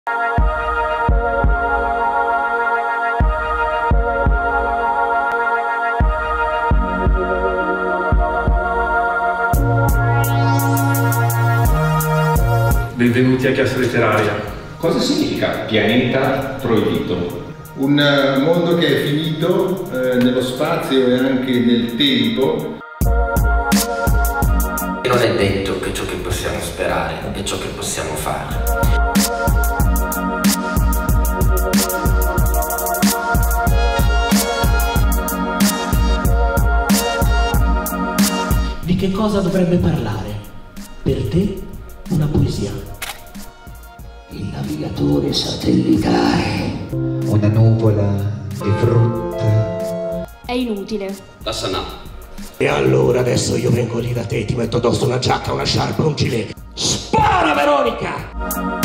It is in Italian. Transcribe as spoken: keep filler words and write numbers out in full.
Benvenuti a Chiasso Letteraria. Cosa significa pianeta proibito? Un mondo che è finito eh, nello spazio e anche nel tempo. Non è detto che ciò che possiamo sperare è ciò che possiamo fare. Di che cosa dovrebbe parlare? Per te una poesia. Il navigatore satellitare. Una nuvola di frutta. È inutile. La Sanà. E allora adesso io vengo lì da te, ti metto addosso una giacca, una sciarpa, un gilet. Spara, Veronica!